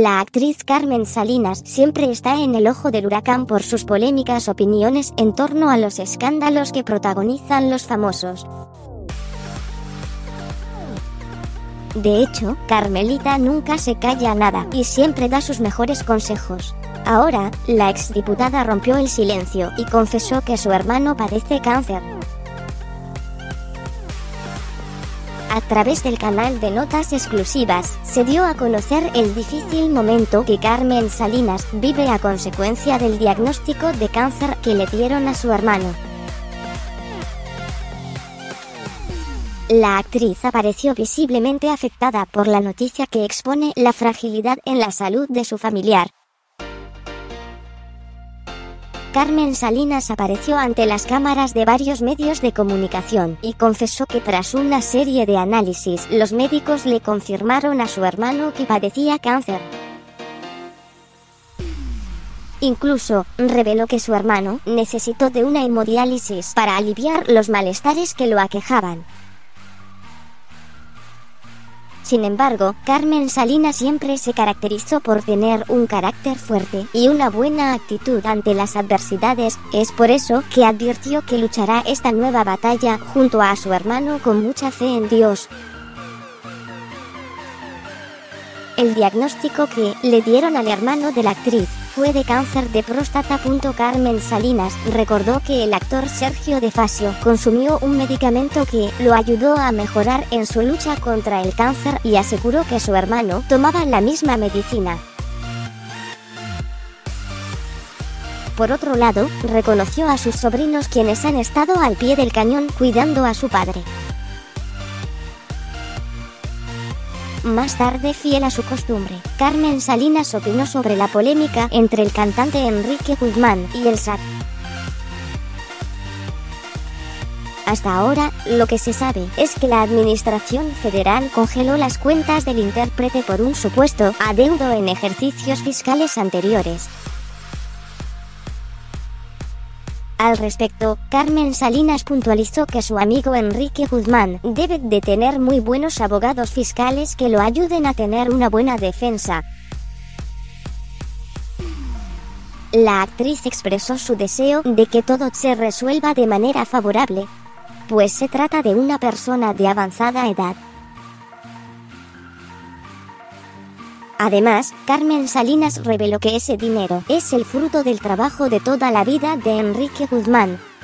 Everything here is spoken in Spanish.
La actriz Carmen Salinas siempre está en el ojo del huracán por sus polémicas opiniones en torno a los escándalos que protagonizan los famosos. De hecho, Carmelita nunca se calla nada y siempre da sus mejores consejos. Ahora, la exdiputada rompió el silencio y confesó que su hermano padece cáncer. A través del canal de Notas Exclusivas, se dio a conocer el difícil momento que Carmen Salinas vive a consecuencia del diagnóstico de cáncer que le dieron a su hermano. La actriz apareció visiblemente afectada por la noticia que expone la fragilidad en la salud de su familiar. Carmen Salinas apareció ante las cámaras de varios medios de comunicación y confesó que tras una serie de análisis, los médicos le confirmaron a su hermano que padecía cáncer. Incluso, reveló que su hermano necesitó de una hemodiálisis para aliviar los malestares que lo aquejaban. Sin embargo, Carmen Salinas siempre se caracterizó por tener un carácter fuerte y una buena actitud ante las adversidades. Es por eso que advirtió que luchará esta nueva batalla junto a su hermano con mucha fe en Dios. El diagnóstico que le dieron al hermano de la actriz fue de cáncer de próstata. Carmen Salinas recordó que el actor Sergio De Fazio consumió un medicamento que lo ayudó a mejorar en su lucha contra el cáncer y aseguró que su hermano tomaba la misma medicina. Por otro lado, reconoció a sus sobrinos quienes han estado al pie del cañón cuidando a su padre. Más tarde, fiel a su costumbre, Carmen Salinas opinó sobre la polémica entre el cantante Enrique Guzmán y el SAT. Hasta ahora, lo que se sabe es que la Administración Federal congeló las cuentas del intérprete por un supuesto adeudo en ejercicios fiscales anteriores. Al respecto, Carmen Salinas puntualizó que su amigo Enrique Guzmán debe de tener muy buenos abogados fiscales que lo ayuden a tener una buena defensa. La actriz expresó su deseo de que todo se resuelva de manera favorable, pues se trata de una persona de avanzada edad. Además, Carmen Salinas reveló que ese dinero es el fruto del trabajo de toda la vida de Enrique Guzmán.